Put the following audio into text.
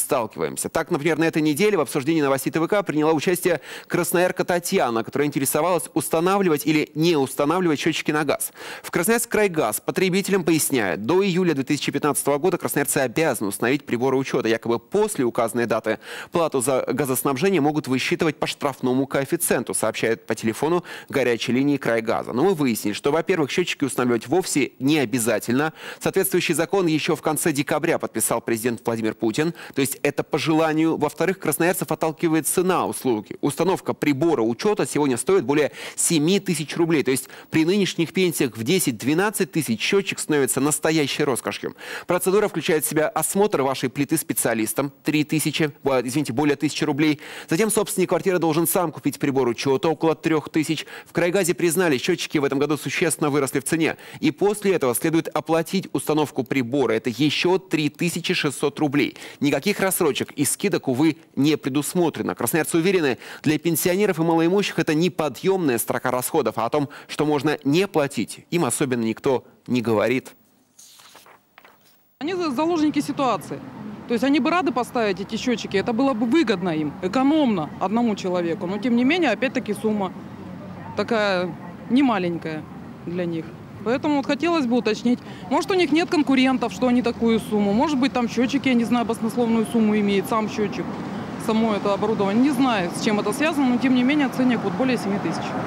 сталкиваемся. Так, например, на этой неделе в обсуждении новостей ТВК приняла участие красноярка Татьяна, которая интересовалась, устанавливать или не устанавливать счетчики на газ. В Красноярск-Крайгаз потребителям поясняет, до июля 2015 года красноярцы обязаны установить приборы учета. Якобы после указанной даты плату за газоснабжение могут высчитывать по штрафному коэффициенту, сообщает по телефону горячей линии Крайгаза. Но мы выяснили, что, во-первых, счетчики устанавливать вовсе не обязательно. Соответствующий закон еще в конце декабря подписал президент Владимир Путин. То есть это по желанию. Во-вторых, красноярцев отталкивает цена услуги. Установка прибора учета сегодня стоит более 7 тысяч рублей. То есть при нынешних пенсиях в 10-12 тысяч счетчик становится настоящей роскошью. Процедура включает в себя осмотр вашей плиты специалистом, более 1000 рублей. Затем собственник квартиры должен сам купить прибор учета, около 3000. В Крайгазе признали, счетчики в этом году существенно выросли в цене. И после этого следует оплатить установку прибора. Это еще 3600 рублей. Никаких рассрочек и скидок, увы, не предусмотрено. Красноярцы уверены, для пенсионеров и малоимущих это неподъемная строка расходов. А о том, что можно не платить, им особенно никто не говорит. Они заложники ситуации. То есть они бы рады поставить эти счетчики, это было бы выгодно им, экономно одному человеку. Но тем не менее, опять-таки сумма такая немаленькая для них. Поэтому вот хотелось бы уточнить, может у них нет конкурентов, что они такую сумму. Может быть там счетчики, я не знаю, баснословную сумму имеет, сам счетчик, само это оборудование. Не знаю, с чем это связано, но тем не менее ценник вот более 7 тысяч.